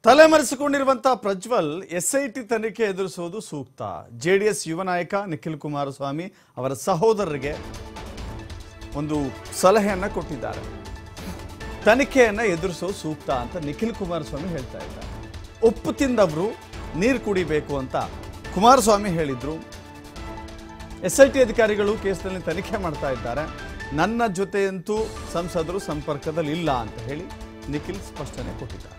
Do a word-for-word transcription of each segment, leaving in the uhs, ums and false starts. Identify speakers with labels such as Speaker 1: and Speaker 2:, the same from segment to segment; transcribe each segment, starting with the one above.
Speaker 1: ತಲೆಮರೆಸಿಕೊಂಡಿರುವಂತಹ Prajwal SIT ತನಿಖೆ ಎದುರಿಸುವುದು ಸೂಕ್ತ. ಜೆಡಿಎಸ್ ಯುವ ನಾಯಕ ನಿಖಿಲ್ ಕುಮಾರಸ್ವಾಮಿ ಅವರ ಸಹೋದರರಿಗೆ ಒಂದು ಸಲಹೆಯನ್ನ ಕೊಟ್ಟಿದ್ದಾರೆ. ತನಿಖೆಯನ್ನ ಎದುರಿಸೋದು ಸೂಕ್ತ ಅಂತ ನಿಖಿಲ್ ಕುಮಾರಸ್ವಾಮಿ ಹೇಳ್ತಾ ಇದ್ದಾರೆ. ಉಪ್ಪು ತಿಂದವರು ನೀರು ಕುಡಿಬೇಕು ಅಂತ ಕುಮಾರಸ್ವಾಮಿ ಹೇಳಿದ್ರು. ಎಸ್ಐಟಿ ಅಧಿಕಾರಿಗಳು ಕೇಸ್ನಲ್ಲಿ ತನಿಖೆ ಮಾಡ್ತಾ ಇದ್ದಾರೆ. ನನ್ನ ಜೊತೆಯಂತೂ ಸಂಸದರು ಸಂಪರ್ಕದಲ್ಲಿ ಇಲ್ಲ ಅಂತ ಹೇಳಿ ನಿಖಿಲ್ ಸ್ಪಷ್ಟನೆ ಕೊಟ್ಟಿದ್ದಾರೆ.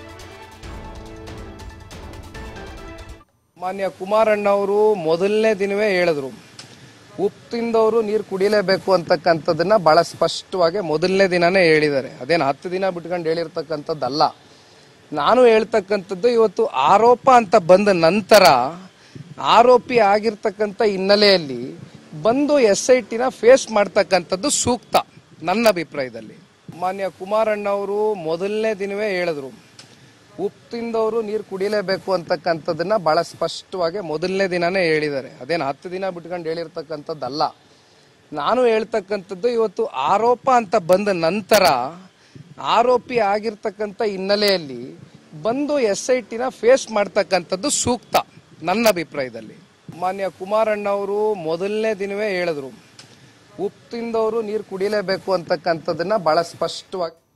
Speaker 2: ಮಾನ್ಯ ಕುಮಾರಣ್ಣವರು ಮೊದಲನೇ ದಿನವೇ ಹೇಳಿದ್ರು, ಉಪ್ಪು ತಿಂದವರು ನೀರು ಕುಡಿಲೇಬೇಕು ಅಂತಕ್ಕಂಥದ್ದನ್ನ ಬಹಳ ಸ್ಪಷ್ಟವಾಗಿ ಮೊದಲನೇ ದಿನನೇ ಹೇಳಿದ್ದಾರೆ. ಅದೇನು ಹತ್ತು ದಿನ ಬಿಟ್ಕೊಂಡು ಹೇಳಿರ್ತಕ್ಕಂಥದ್ದಲ್ಲ. ನಾನು ಹೇಳ್ತಕ್ಕಂಥದ್ದು ಇವತ್ತು ಆರೋಪ ಅಂತ ಬಂದ ನಂತರ ಆರೋಪಿ ಆಗಿರ್ತಕ್ಕಂಥ ಹಿನ್ನೆಲೆಯಲ್ಲಿ ಬಂದು ಎಸ್ ಐ ಟಿನ ಫೇಸ್ ಮಾಡ್ತಕ್ಕಂಥದ್ದು ಸೂಕ್ತ ನನ್ನ ಅಭಿಪ್ರಾಯದಲ್ಲಿ. ಮಾನ್ಯ ಕುಮಾರಣ್ಣವರು ಮೊದಲನೇ ದಿನವೇ ಹೇಳಿದ್ರು, ಉಪ್ಪು ತಿಂದವರು ನೀರು ಕುಡಿಲೇಬೇಕು ಅಂತಕ್ಕಂಥದ್ದನ್ನ ಬಹಳ ಸ್ಪಷ್ಟವಾಗಿ ಮೊದಲನೇ ದಿನನೇ ಹೇಳಿದ್ದಾರೆ. ಅದೇನು ಹತ್ತು ದಿನ ಬಿಟ್ಕೊಂಡು ಹೇಳಿರ್ತಕ್ಕಂಥದ್ದಲ್ಲ. ನಾನು ಹೇಳ್ತಕ್ಕಂಥದ್ದು ಇವತ್ತು ಆರೋಪ ಅಂತ ಬಂದ ನಂತರ ಆರೋಪಿ ಆಗಿರ್ತಕ್ಕಂಥ ಹಿನ್ನೆಲೆಯಲ್ಲಿ ಬಂದು ಎಸ್ ಐ ಟಿನ ಫೇಸ್ ಮಾಡ್ತಕ್ಕಂಥದ್ದು ಸೂಕ್ತ ನನ್ನ ಅಭಿಪ್ರಾಯದಲ್ಲಿ. ಮಾನ್ಯ ಕುಮಾರಣ್ಣವರು ಮೊದಲನೇ ದಿನವೇ ಹೇಳಿದ್ರು, ಉಪ್ಪು ತಿಂದವರು ನೀರು ಕುಡಿಲೇಬೇಕು ಅಂತಕ್ಕಂಥದ್ದನ್ನ ಬಹಳ ಸ್ಪಷ್ಟವಾಗಿ